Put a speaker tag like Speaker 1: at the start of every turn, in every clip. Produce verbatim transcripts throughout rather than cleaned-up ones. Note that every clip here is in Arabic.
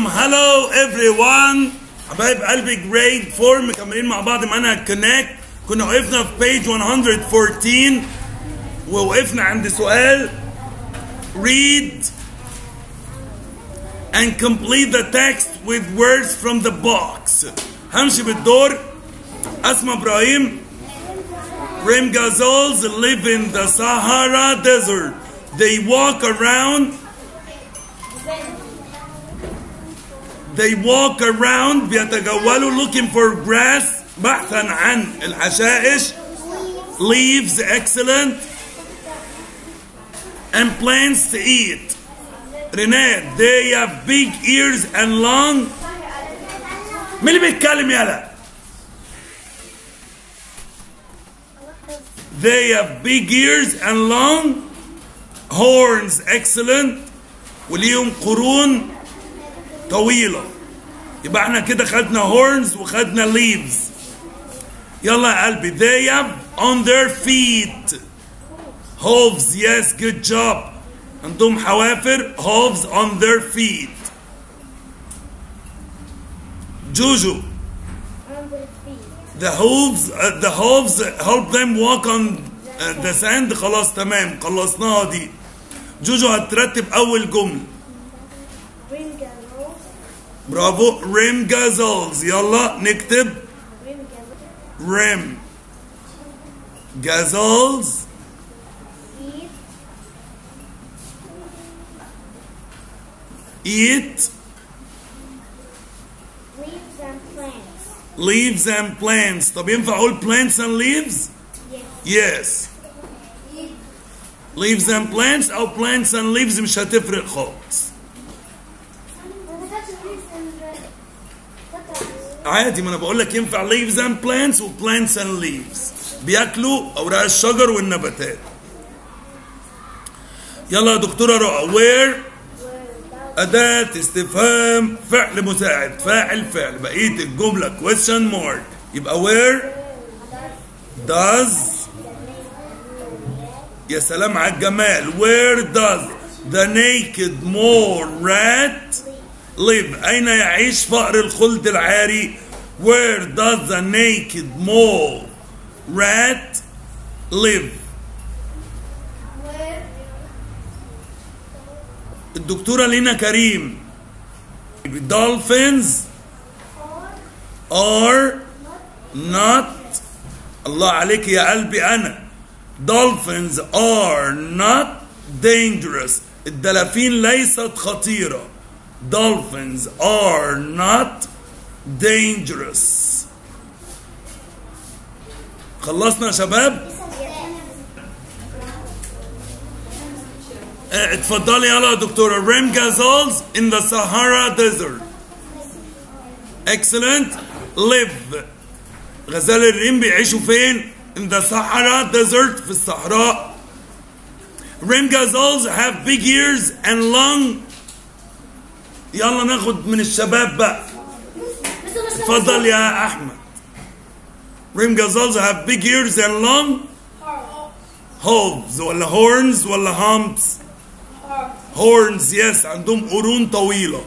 Speaker 1: hello everyone. حبايب قلبي جريد فور مكملين مع بعض معانا كونكت. كنا وقفنا في page one hundred fourteen ووقفنا عند سؤال read and complete the text with words from the box. همشي بالدور. أسماء إبراهيم. Rem gazelles live in the Sahara Desert. They walk around They walk around بيتجولوا looking for grass بحثا عن الحشائش. Leaves excellent and plants to eat. Renee, they have big ears and long. مين اللي بيتكلم يالا؟ They have big ears and long horns excellent وليهم قرون طويلة. يبقى احنا كده خدنا horns وخدنا leaves. يلا يا قلبي. They have on their feet hooves. Yes, good job. عندهم حوافر hooves on their feet. Juju. The hooves uh, the hooves help them walk on uh, the sand. خلاص تمام خلصناها دي. جوجو هترتب أول جملة. برافو. Rim gazelles. يلا نكتب Rim gazelles eat
Speaker 2: leaves and plants.
Speaker 1: leaves and plants. طب ينفع أقول plants and leaves؟ Yes. Leaves and plants أو plants and leaves مش هتفرق خالص. عادي، ما أنا بقول لك ينفع leaves and plants و plants and leaves. بياكلوا أوراق الشجر والنباتات. يلا يا دكتورة رؤى. where أداة استفهام فعل مساعد فاعل فعل. بقية الجملة question mark. يبقى where does. يا سلام على الجمال. where does the naked mole rat live. أين يعيش فأر الخلد العاري. where does the naked mole rat live. الدكتورة لينا كريم. dolphins are not. الله عليك يا قلبي أنا. dolphins are not dangerous. الدلافين ليست خطيرة. dolphins are not dangerous. خلصنا يا شباب؟ اتفضلي يلا يا دكتورة. Rim gazelles in the Sahara Desert. Excellent. live. غزال الريم بيعيشوا فين؟ in the Sahara Desert في الصحراء. Rim gazelles have big ears and long. يلا ناخد من الشباب بقى. اتفضل يا أحمد. Rim gazelles have big ears and long hooves ولا horns ولا humps. horns. yes. عندهم قرون طويلة.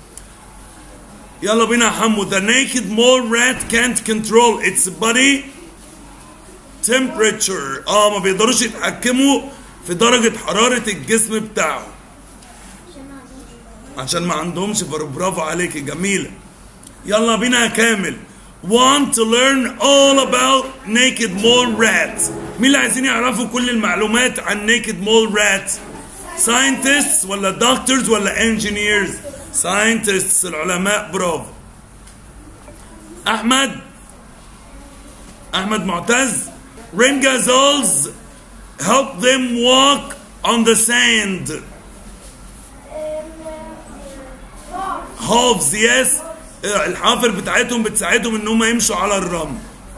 Speaker 1: يلا بينا يا حمو. the naked mole rat can't control its body temperature. اه ما بيقدروش يتحكموا في درجة حرارة الجسم بتاعه عشان ما عندهمش. برافو عليكي جميلة. يلا بينا يا كامل. want to learn all about naked mole rats. مين اللي عايزين يعرفوا كل المعلومات عن naked mole rats؟ scientists ولا doctors ولا engineers؟ scientists العلماء. برافو. أحمد أحمد معتز. Rim gazelles help them walk on the sand. hooves. yes. الحافر بتاعتهم بتساعدهم ان هم يمشوا على الرمل.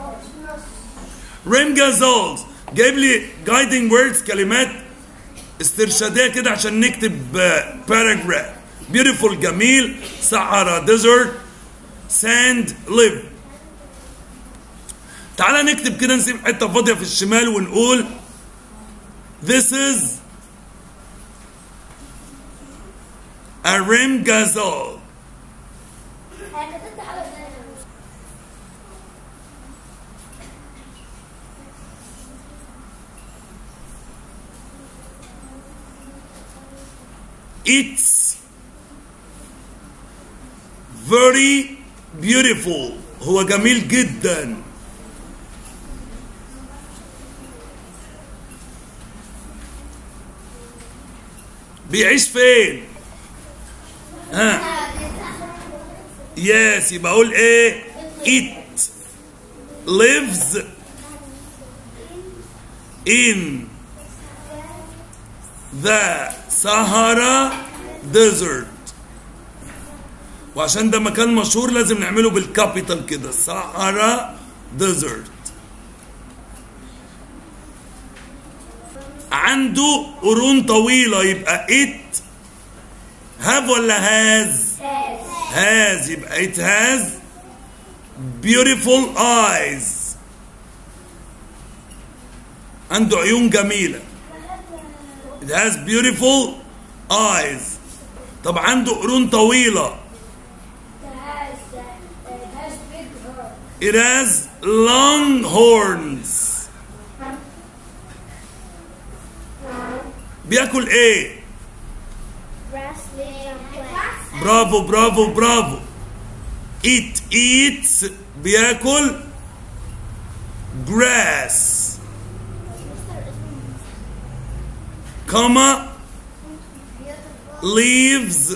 Speaker 1: Rim gazelles. جايب لي guiding words كلمات استرشادية كده عشان نكتب paragraph. beautiful جميل. Sahara desert sand live. تعالى نكتب كده نسيب حتة فاضية في الشمال ونقول this is a rim gazelle. It's very beautiful. هو جميل جدا. بيعيش فين؟ ها يس يبقى اقول ايه؟ it lives in the Sahara desert. وعشان ده مكان مشهور لازم نعمله بالكابيتال كده، Sahara desert. عنده قرون طويلة يبقى it have ولا has؟ has يبقى it has beautiful eyes. عنده عيون جميلة. It has beautiful eyes. طب عنده قرون طويلة. It has long horns. بياكل ايه؟ برافو برافو برافو. It eats بياكل grass. comma leaves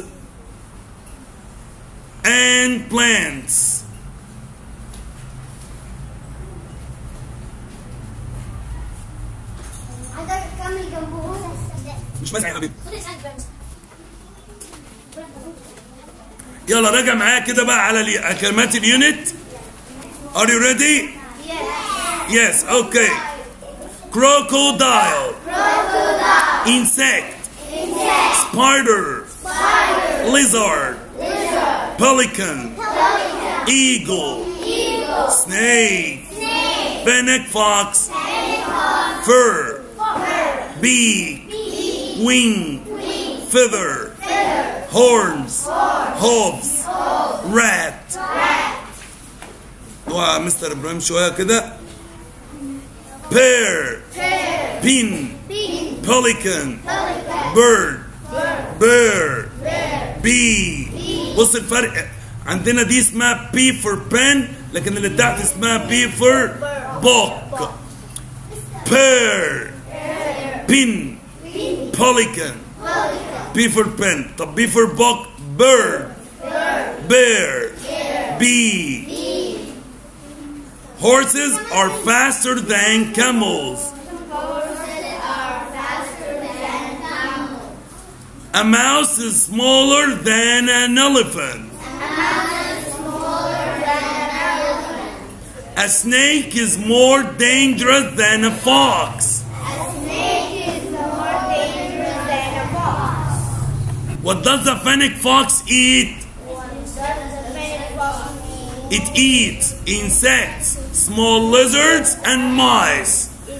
Speaker 1: and plants. مش مزح يا حبيبي. يلا راجع معايا كده بقى على كلمات اليونت. Are you ready? Yes. Okay. Crocodile. Crocodile. Insect. Insect. Spider. Spider. Lizard. Lizard. Pelican. Pelican. Eagle. Eagle. Snake. Snake. Fennec fox. Fennec fox. Fur. Fur. Beak. Beak. Wing. Wing. Feather. Feather. Horns. Horns. Hooves. Hooves. Rat. Rat. وقع مستر ابراهيم شويه كده. Pear. Pear. Pin. Pin. Pelican. Pelican. Bird. Bird. Bear. Bear. Bee. Bee. بص الفرق، عندنا دي اسمها P for pen، لكن اللي تحت اسمها P for book. Pear. Pin. Pelican. P for pen. طب B for book. Bird. Bear. Bee. Horses are faster than camels. Horses are faster than camels. A mouse is smaller than an elephant. A mouse is smaller than an elephant. A snake is more dangerous than a fox. A snake is more dangerous than a fox. What does the fennec fox eat? What does the fennec fox eat? It eats insects, small lizards and mice.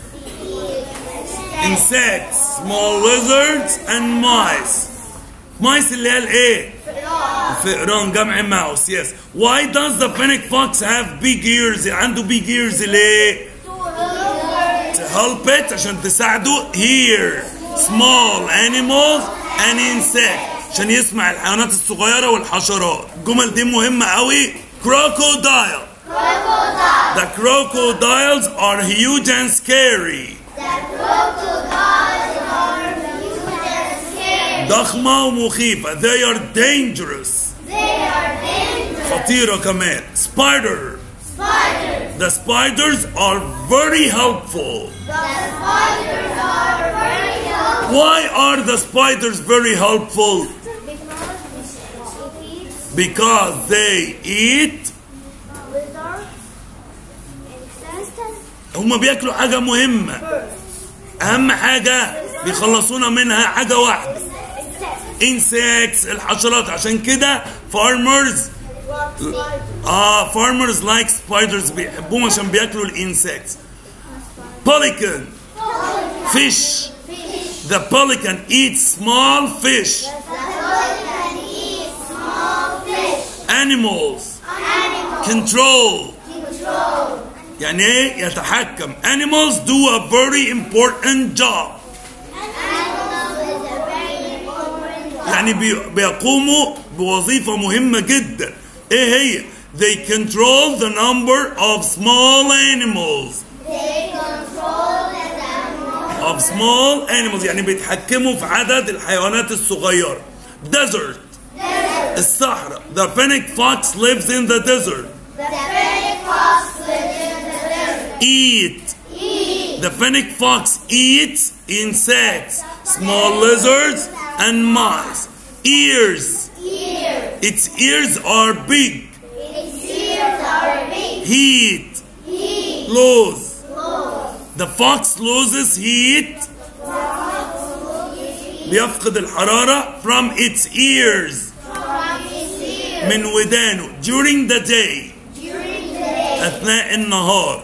Speaker 1: Insects, small lizards and mice. Mice اللي هي الايه؟ فئران جمع mouse. Yes. Why does the fennec fox have big ears? عنده big ears ليه؟ To help it عشان تساعده hear small animals and insects عشان يسمع الحيوانات الصغيرة والحشرات. الجمل دي مهمة قوي. Crocodile. Crocodile. The crocodiles are huge and scary. The crocodiles are huge and scary. ضخمة ومخيفة. They are dangerous. They are dangerous. خطيرة كمان. Spider. Spiders. The spiders are very helpful. The spiders are very helpful. Why are the spiders very helpful? Because they eat. هما بياكلوا حاجة مهمة، أهم حاجة بيخلصونا منها حاجة واحدة، insects الحشرات. عشان كده farmers آه farmers like spiders بيحبوهم عشان بياكلوا الانسكتس. Pelican. Fish. The pelican eats small fish. animals
Speaker 2: Animal.
Speaker 1: control
Speaker 2: Control.
Speaker 1: يعني ايه يتحكم. animals do a very important job
Speaker 2: Animal is a very important job.
Speaker 1: يعني بي- بيقوموا بوظيفة مهمة جدا. ايه هي؟ they control the number of small animals
Speaker 2: They control the animal.
Speaker 1: of small animals يعني بيتحكموا في عدد الحيوانات الصغيرة. desert
Speaker 2: Desert.
Speaker 1: الصحراء. the fennec fox lives in the desert.
Speaker 2: The fennec fox lives in the desert.
Speaker 1: eat
Speaker 2: Eat.
Speaker 1: the fennec fox eats insects, small lizards and mice. ears
Speaker 2: Ears.
Speaker 1: its ears are big.
Speaker 2: Its ears are big.
Speaker 1: heat
Speaker 2: Heat.
Speaker 1: lose
Speaker 2: Close.
Speaker 1: the fox loses heat بيفقد الحرارة from its ears
Speaker 2: From its ears.
Speaker 1: من ودانه during the day
Speaker 2: During the day.
Speaker 1: أثناء النهار.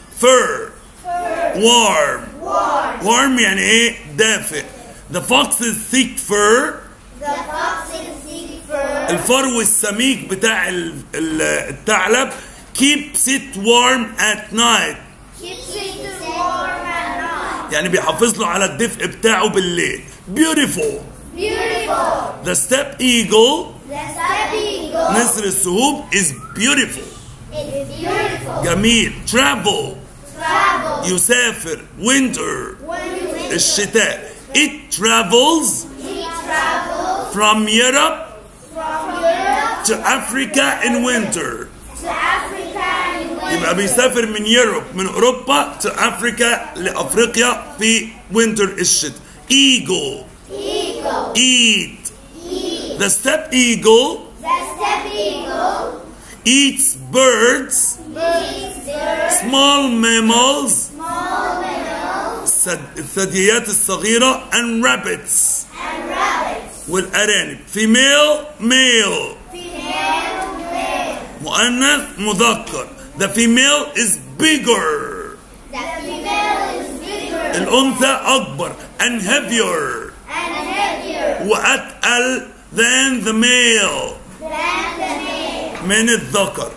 Speaker 1: fur
Speaker 2: Fur.
Speaker 1: warm
Speaker 2: Warm.
Speaker 1: warm يعني ايه دافئ. the fox's thick fur
Speaker 2: The fox's thick fur.
Speaker 1: الفرو السميك بتاع ال- ال- الثعلب keeps it warm at night
Speaker 2: Keeps it warm at night.
Speaker 1: يعني بيحافظ له على الدفء بتاعه بالليل. beautiful
Speaker 2: Beautiful.
Speaker 1: the steppe eagle
Speaker 2: The steppe eagle
Speaker 1: نسر السهوب is beautiful
Speaker 2: is beautiful.
Speaker 1: جميل. travel
Speaker 2: Travel.
Speaker 1: يسافر. winter
Speaker 2: When you
Speaker 1: الشتاء it travels
Speaker 2: He travels
Speaker 1: from Europe
Speaker 2: from Europe
Speaker 1: to Africa in winter
Speaker 2: to Africa in winter.
Speaker 1: يبقى بيسافر من يوروب من أوروبا to أفريكا لأفريقيا في winter الشتاء. eagle
Speaker 2: Eagle.
Speaker 1: eat
Speaker 2: Eat.
Speaker 1: the steppe eagle
Speaker 2: The steppe eagle
Speaker 1: eats birds
Speaker 2: eats birds,
Speaker 1: small mammals
Speaker 2: small mammals,
Speaker 1: الثد- الثدييات الصغيرة and rabbits
Speaker 2: and rabbits.
Speaker 1: والأرانب. female male
Speaker 2: Female, male.
Speaker 1: مؤنث مذكر. the female is bigger
Speaker 2: The female is bigger
Speaker 1: الأنثى أكبر and heavier
Speaker 2: and heavier
Speaker 1: وأتقل than the male
Speaker 2: than the male.
Speaker 1: من الذكر.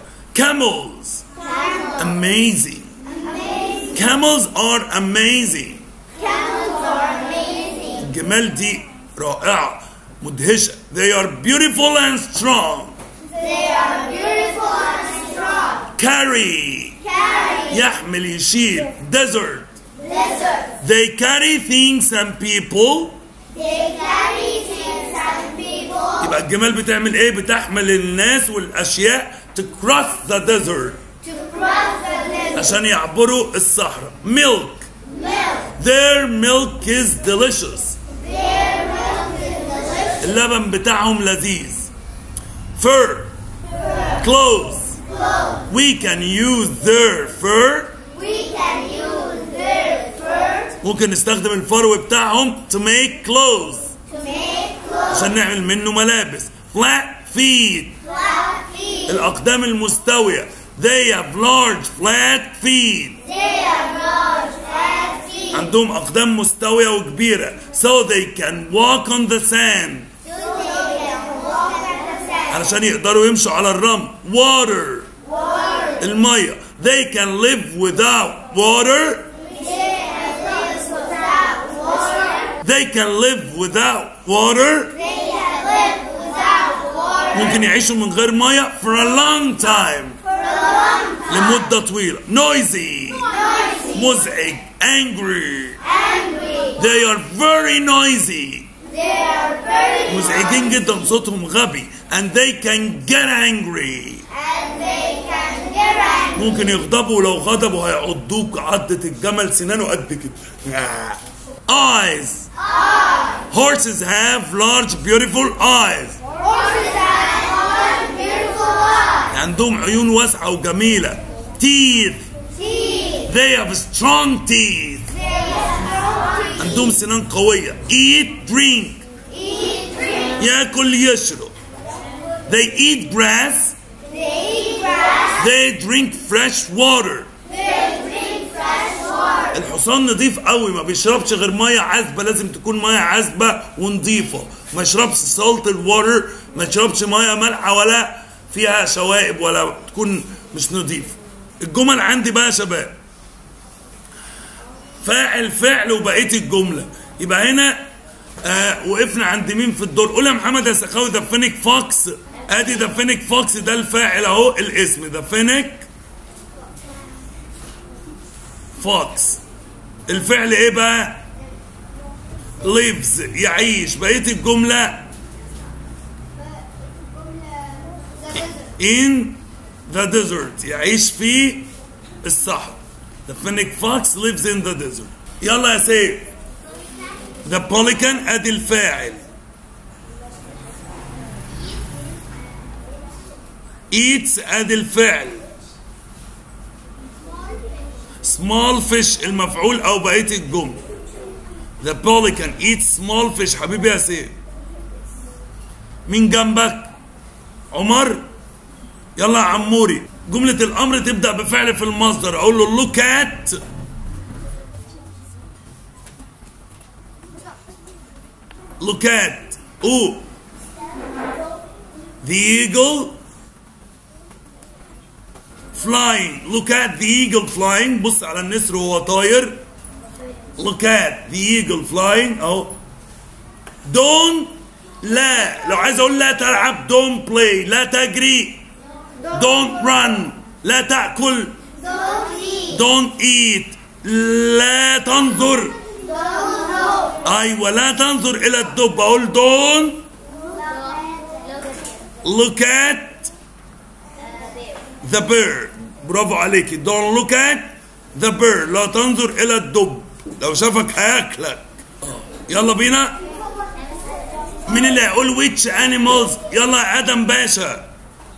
Speaker 1: camels
Speaker 2: Camels.
Speaker 1: amazing
Speaker 2: Amazing.
Speaker 1: camels are amazing
Speaker 2: Camels are amazing.
Speaker 1: الجمال دي رائعة مدهشة. they are beautiful and strong.
Speaker 2: They are beautiful and strong.
Speaker 1: carry
Speaker 2: Carry.
Speaker 1: يحمل يشيل. desert
Speaker 2: Desert.
Speaker 1: they carry things and people.
Speaker 2: They carry things and people
Speaker 1: يبقى الجمال بتعمل ايه؟ بتحمل الناس والاشياء to cross the desert
Speaker 2: to cross the desert.
Speaker 1: عشان يعبروا الصحراء. milk
Speaker 2: Milk.
Speaker 1: their milk is delicious
Speaker 2: Their milk is delicious.
Speaker 1: اللبن بتاعهم لذيذ. fur clothes
Speaker 2: Clothes.
Speaker 1: we can use their fur
Speaker 2: We can use their fur
Speaker 1: ممكن نستخدم الفرو بتاعهم to make clothes
Speaker 2: to make clothes.
Speaker 1: عشان نعمل منه ملابس. flat feet
Speaker 2: Flat feet.
Speaker 1: الأقدام المستوية they have large flat feet
Speaker 2: They have large flat feet.
Speaker 1: عندهم أقدام مستوية وكبيرة so they can walk on the sand
Speaker 2: So they can walk on the sand.
Speaker 1: علشان يقدروا يمشوا على الرمل. water
Speaker 2: Water.
Speaker 1: المية they can live without water
Speaker 2: They can live without water.
Speaker 1: they can live without water
Speaker 2: They can live without water
Speaker 1: ممكن يعيشوا من غير مية for a long time
Speaker 2: for a long time.
Speaker 1: لمدة طويلة. noisy
Speaker 2: Noisy.
Speaker 1: مزعج. angry
Speaker 2: Angry.
Speaker 1: they are very noisy
Speaker 2: They are very
Speaker 1: مزعجين جدا صوتهم غبي and they can get angry
Speaker 2: and they can get angry.
Speaker 1: ممكن يغضبوا ولو غضبوا هيعضوك عضة الجمل سنانه قد كده. eyes
Speaker 2: Eyes.
Speaker 1: horses have large beautiful eyes
Speaker 2: Horses have large, beautiful eyes.
Speaker 1: عندهم عيون واسعة وجميلة. teeth
Speaker 2: Teeth.
Speaker 1: they have strong teeth
Speaker 2: They have strong teeth.
Speaker 1: عندهم سنان قوية. eat drink
Speaker 2: Eat, drink.
Speaker 1: ياكل يشرب. they eat grass
Speaker 2: They eat grass.
Speaker 1: they drink fresh water
Speaker 2: They drink fresh water.
Speaker 1: الحصان نضيف قوي ما بيشربش غير ميه عذبه لازم تكون ميه عذبه ونضيفه ما يشربش salted water ما يشربش ميه مالحه ولا فيها شوائب ولا تكون مش نظيفة. الجمل عندي بقى يا شباب فاعل فعل وبقية الجملة. يبقى هنا آه وقفنا عند مين في الدور؟ قول يا محمد يا سخاوي ذا فينيك فوكس. ادي ذا فينيك فوكس ده الفاعل اهو، الاسم ذا فينيك فوكس. الفعل ايه بقى؟ lives يعيش. بقية الجملة in the desert يعيش في الصحراء. The fennec fox lives in the desert. يلا يا سيف. The pelican ادي الفاعل. eats ادي الفعل. small fish المفعول او بقية الجملة. The pelican eats small fish. حبيبي يا سيف. مين جنبك؟ عمر. يلا يا عموري. جملة الأمر تبدأ بفعل في المصدر. أقول له look at look at أو the eagle flying. look at the eagle flying. بص على النسر وهو طاير. look at the eagle flying أهو. don't لا، لو عايز أقول لا تلعب don't play، لا تجري don't run، لا تأكل don't eat، لا تنظر أيوة لا تنظر إلى الدب. أقول don't look at the bird. برافو عليكي. don't look at the bird لا تنظر إلى الدب، لو شافك هياكلك. يلا بينا. مين اللي هيقول which animals؟ يلا يا آدم باشا.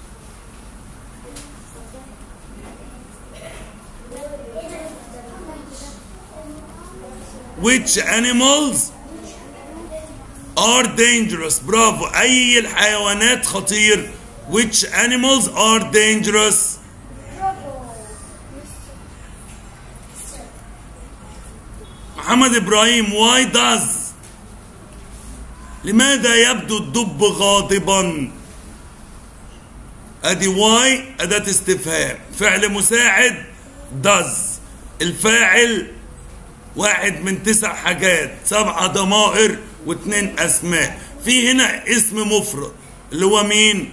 Speaker 1: which animals are dangerous. برافو. أي الحيوانات خطير. which animals are dangerous. محمد إبراهيم why does لماذا يبدو الدب غاضبا؟ ادي why أداة استفهام. فعل مساعد does. الفاعل واحد من تسع حاجات، سبعة ضمائر واثنين أسماء. في هنا اسم مفرد اللي هو مين؟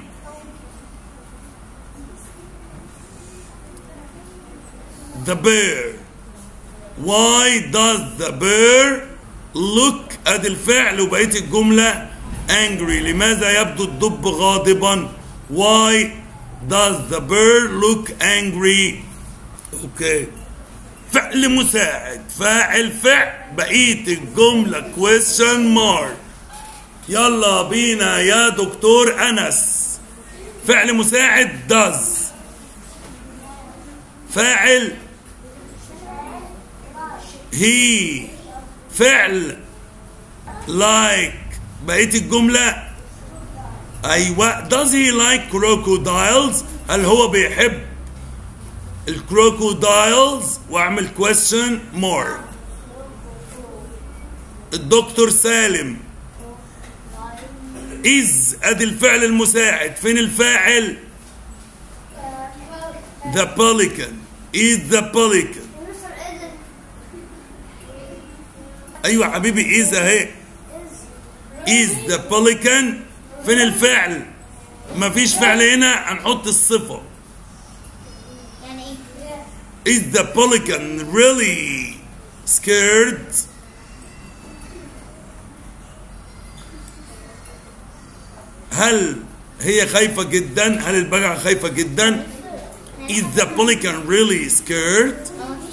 Speaker 1: the bear. why does the bear look ادي الفعل وبقية الجملة angry. لماذا يبدو الدب غاضبا؟ why does the bear look angry. اوكي. فعل مساعد فاعل فعل بقية الجملة question mark. يلا بينا يا دكتور أنس. فعل مساعد does. فاعل he. فعل like. بقية الجملة أيوة does he like crocodiles؟ هل هو بيحب الكروكودايلز؟ واعمل question mark. الدكتور سالم is ادي الفعل المساعد. فين الفاعل؟ the pelican is the pelican. ايوه حبيبي is اهي is the pelican. فين الفعل؟ مفيش فعل هنا، هنحط الصفة. is the pelican really scared؟ هل هي خايفة جدا؟ هل البجعة خايفة جدا؟ is the pelican really scared؟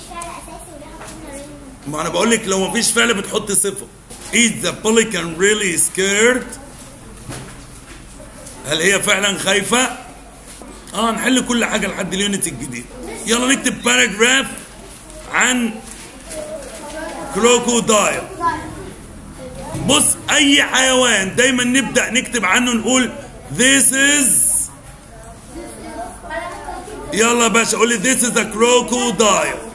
Speaker 1: ما انا بقول لك لو مفيش فعل بتحط صفة. is the pelican really scared؟ هل هي فعلا خايفة؟ اه نحل كل حاجة لحد اليونت الجديد. يلا نكتب باراجراف عن كروكودايل. بص اي حيوان دايما نبدأ نكتب عنه نقول this is. يلا يا باشا قول لي this is a crocodile.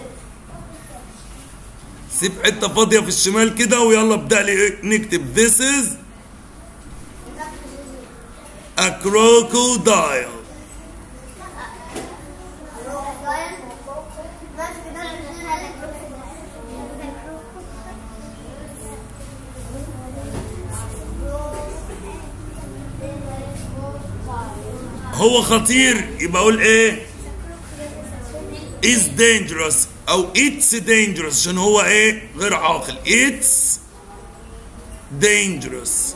Speaker 1: سيب حته فاضيه في الشمال كده ويلا ابدأ لي نكتب this is a crocodile. هو خطير يبقى اقول ايه؟ is dangerous او it's dangerous عشان هو ايه؟ غير عاقل. it's dangerous.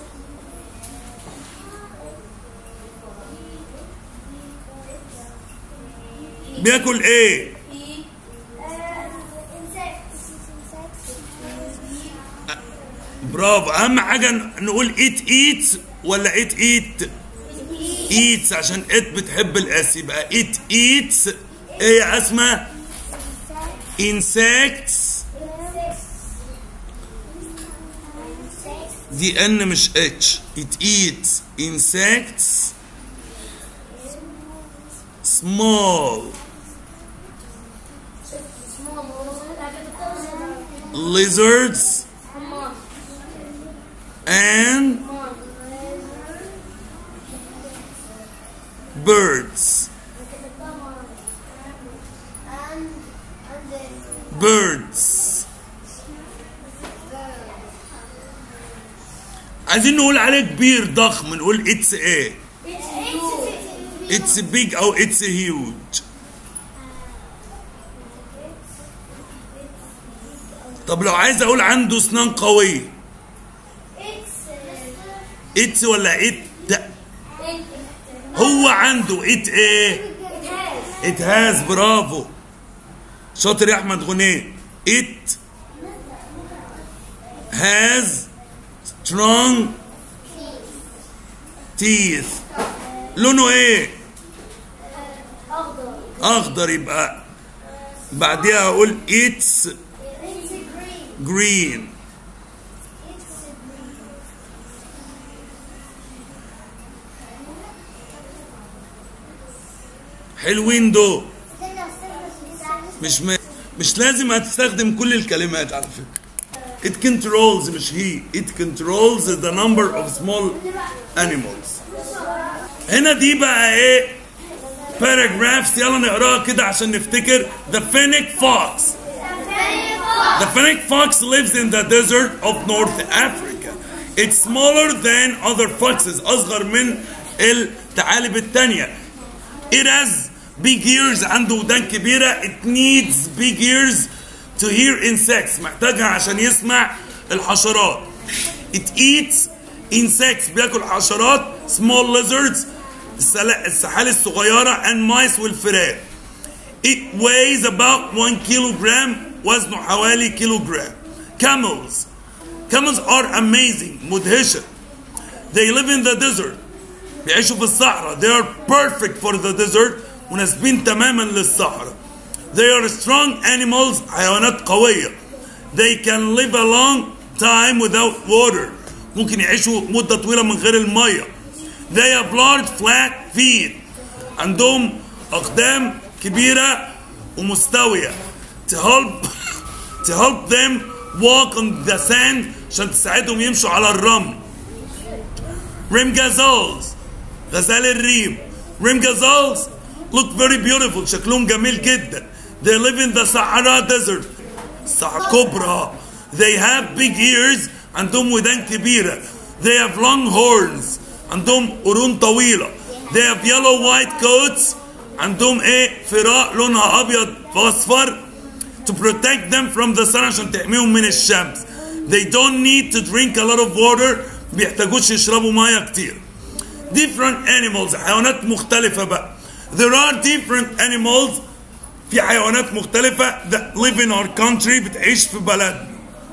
Speaker 1: بياكل ايه؟ برافو. اهم حاجه نقول it eats ولا it eat؟ eats عشان it بتحب الاس يبقى it eats ايه يا اسماء؟ insects. دي ان مش اتش. it eats insects small lizards and birds. birds. عايزين نقول عليه كبير ضخم نقول it's ايه؟ it's big او it's huge. طب لو عايز اقول عنده اسنان قوية it's ولا it؟ هو عنده it ايه؟ it has. برافو شاطر يا احمد غنيه. it has strong teeth. لونه ايه؟ اخضر يبقى بعديها اقول it's green. حلوين دول. مش م... مش لازم هتستخدم كل الكلمات على فكرة. it controls مش هي. it controls the number of small animals. هنا دي بقى ايه؟ paragraphs يلا نقراها كده عشان نفتكر. the fennec fox. the fennec fox lives in the desert of North Africa. it's smaller than other foxes. أصغر من الثعالب التانية. it has big ears. عنده ودان كبيرة. it needs big ears to hear insects. محتاجها عشان يسمع الحشرات. it eats insects. بياكل حشرات. small lizards السحال الصغيرة and mice والفئران. it weighs about one kilogram. وزنه حوالي كيلوغرام. camels. camels are amazing. مدهشة. they live in the desert. بيعيشوا في الصحراء. they are perfect for the desert. مناسبين تماما للصحراء. they are strong animals. حيوانات قوية. they can live a long time without water. ممكن يعيشوا مدة طويلة من غير المية. they have large flat feet. عندهم أقدام كبيرة ومستوية. to help to help them walk on the sand عشان تساعدهم يمشوا على الرمل. rim gazelles. غزال الريم. rim gazelles look very beautiful. شكلهم جميل جدا. they live in the Sahara desert. الصحراء الكبرى. they have big ears. عندهم ودان كبيرة. they have long horns. عندهم قرون طويلة. they have yellow white coats. عندهم ايه؟ فراء لونها ابيض واصفر. to protect them from the sun عشان تحميهم من الشمس. they don't need to drink a lot of water. بيحتاجوش يشربوا ميه كتير. different animals. حيوانات مختلفة بقى. there are different animals. في حيوانات مختلفة that live in our country. بتعيش في بلدنا.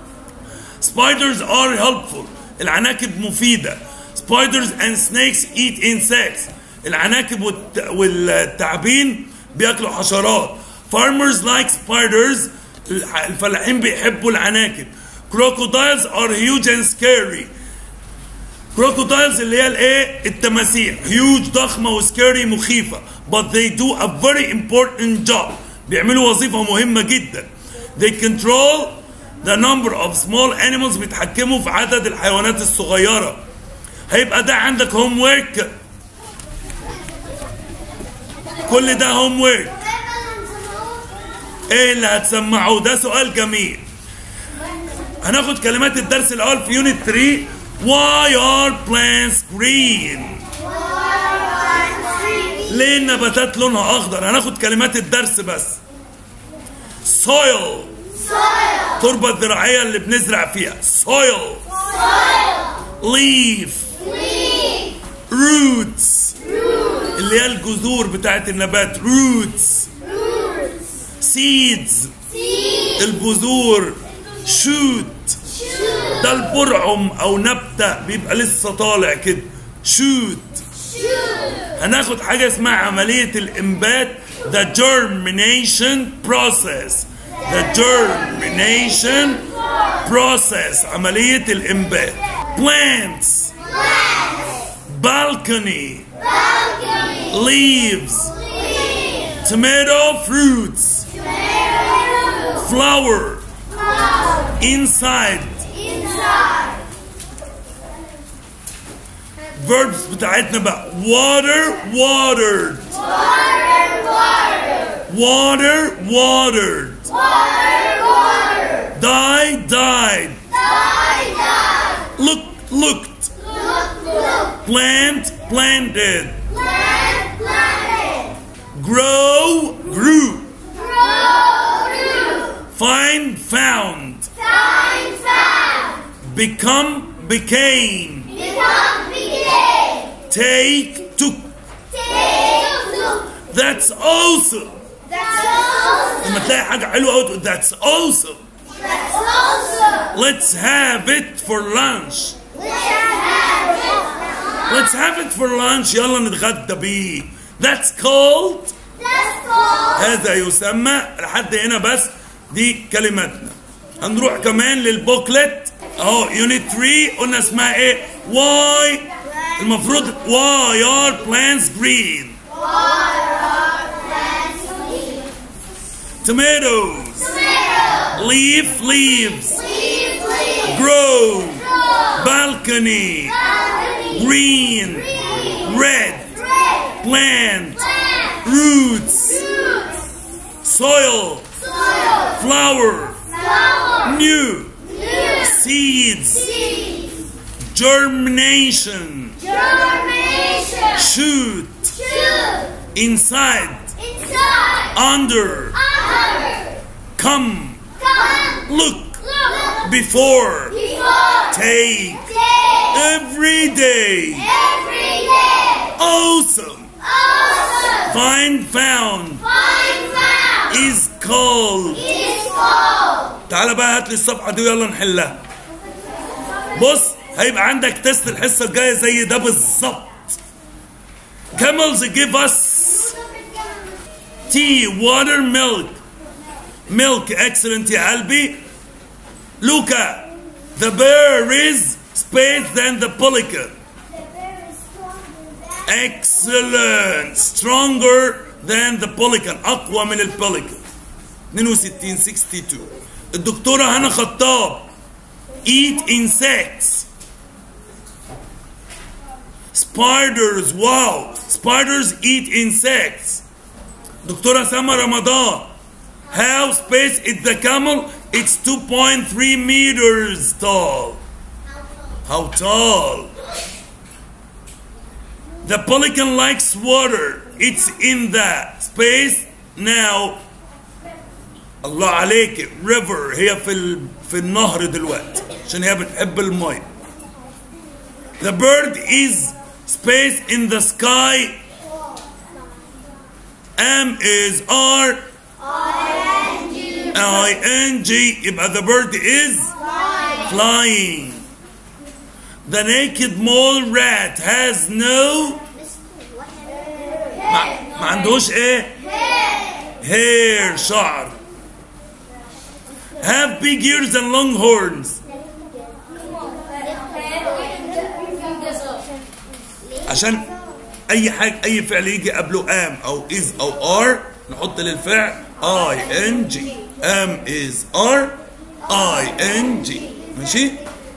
Speaker 1: spiders are helpful. العناكب مفيدة. spiders and snakes eat insects. العناكب والتعابين بياكلوا حشرات. farmers like spiders. الفلاحين بيحبوا العناكب. crocodiles are huge and scary. crocodiles اللي هي الايه؟ التماسيح. huge ضخمة وسكيري مخيفة. but they do a very important job. بيعملوا وظيفة مهمة جدا. they control the number of small animals. بيتحكموا في عدد الحيوانات الصغيرة. هيبقى ده عندك هوم ورك. كل ده هوم ورك. ايه اللي هتسمعوه؟ ده سؤال جميل. هناخد كلمات الدرس الاول في يونت ثلاثة. Why are plants green?
Speaker 2: Why are plants green?
Speaker 1: ليه النباتات لونها اخضر؟ هناخد كلمات الدرس بس. soil التربة الزراعية اللي بنزرع فيها soil. leaf roots اللي هي الجذور بتاعت النبات roots. seeds البذور. shoot ده البرعم او نبتة بيبقى لسه طالع كده shoot. هناخد حاجة اسمها عملية الإنبات the germination process. the germination process عملية الإنبات. plants balcony leaves tomato fruits flower inside. verbs بتاعتنا بقى water watered water watered die died look looked plant planted grow grew find found become became take took. that's awesome. لما تلاقي حاجة حلوة أوي تقول that's awesome. let's have it for lunch. let's have it for lunch يلا نتغدى بيه. that's called هذا يسمى. لحد هنا بس دي كلماتنا. هنروح كمان للبوكلت اهو يونت ثلاثة قلنا اسمها ايه؟ why المفروض why are plants green. tomatoes leaf leaves grow balcony green red plant roots soil flower new seeds germination shoot inside under come look before take every day awesome find found is called. تعال بقى هات لي الصفحة دي ويلا نحلها. بص هيبقى عندك تيست الحصة الجاية زي ده بالظبط. Camels give us tea, water, milk. Milk excellent يا قلبي. Luca, the bear is space than the pelican. Excellent. Stronger than the pelican. أقوى من البليكان. اثنين وستين ستة وستين. الدكتورة هنا خطاب eat insects. Spiders, wow, spiders eat insects. دكتورة سما رمضان how space is the camel? It's two point three meters tall. How tall? The pelican likes water. It's in the space now. الله عليك river هي في ال... في النهر دلوقتي عشان هي بتحب الماء. The bird is space in the sky. M is R I N G يبقى the bird is flying. The naked mole rat has no ما, ما عندوش ايه hair شعر. Have big ears and long horns. عشان اي حاجه اي فعل يجي قبله ام او از او ار نحط للفعل اي ان جي. ام از ار اي ان جي. ماشي.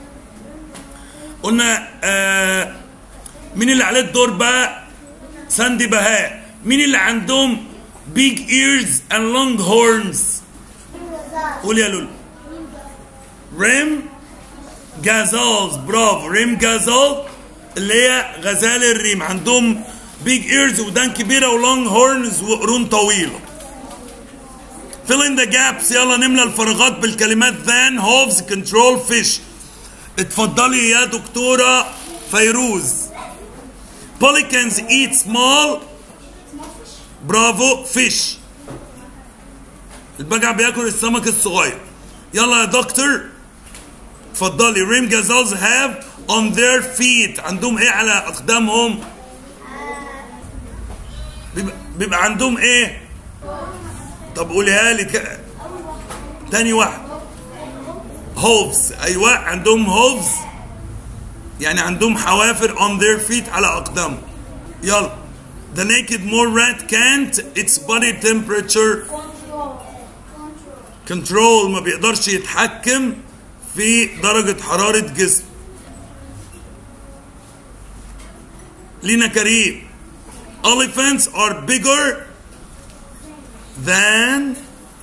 Speaker 1: قلنا آه مين اللي عليه الدور بقى؟ ساندي بهاء. مين اللي عندهم big ears and long horns؟ قول يا لولو. ريم جازالز. برافو. ريم جازال اللي هي غزال الريم عندهم big ears ودان كبيرة ولونج هورنز وقرون طويلة. fill in the gaps. يلا نملى الفراغات بالكلمات than, hooves, control, fish. اتفضلي يا دكتورة فيروز. pelicans eat small. برافو fish. البجع بياكل السمك الصغير. يلا يا دكتور اتفضلي. rim gazelles have on their feet. عندهم ايه على اقدامهم؟ بيبقى, بيبقى عندهم ايه؟ طب قوليها لي كده. تاني واحد هوفز. ايوه عندهم هوفز يعني عندهم حوافر on their feet على اقدامهم. يلا. The naked mole rat can't its body temperature control. ما بيقدرش يتحكم في درجة حرارة جسم. لينا كريم. Elephants are bigger than.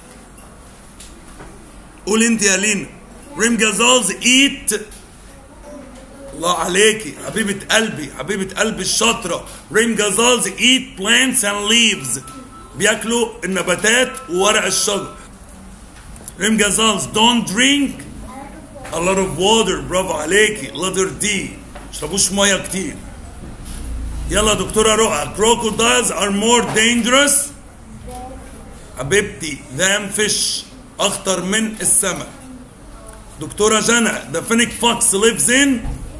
Speaker 1: قول انت يا لينا. rim gazelles eat. الله عليكي حبيبة قلبي حبيبة قلبي الشاطرة. rim gazelles eat plants and leaves. بياكلوا النباتات وورق الشجر. rim gazelles don't drink a lot of water. برافو عليكي. letter D. مشربوش مية كتير. يلا دكتورة رؤى. crocodiles are more dangerous حبيبتي than fish. أخطر من السمك. دكتورة جنى. the fennec fox lives in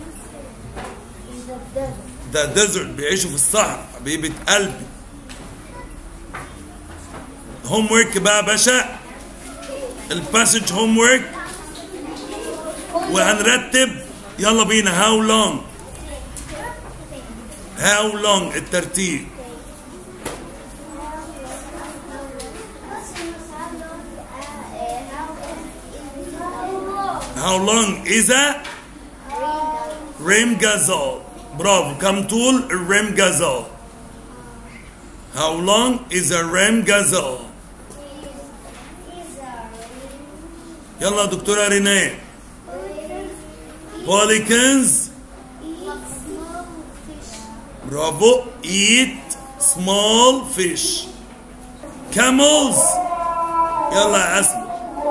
Speaker 1: the desert. بيعيشوا في الصحراء حبيبة قلبي. هوم ورك بقى يا باشا. الباسج هوم ورك وهنرتب. يلا بينا. how long how long الترتيب. how long is a rim gazelle. برافو. كم طول الريم gazelle. how long is a rim gazelle. يلا دكتورة رينيه. pelicans برافو eat small fish. camels. يلا يا أسماء.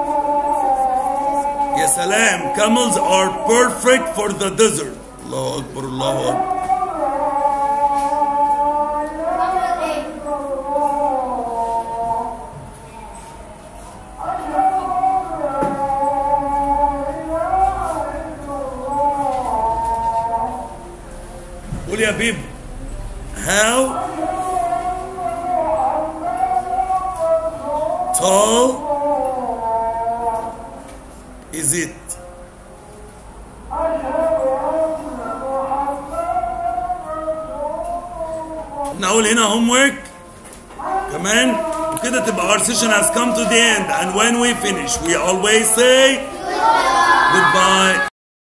Speaker 1: يا سلام. camels are perfect for the desert. الله أكبر الله أكبر. قول يا بيبي. how tall is it. نقول هنا homework كمان وكده تبقى our session has come to the end and when we finish we always say goodbye.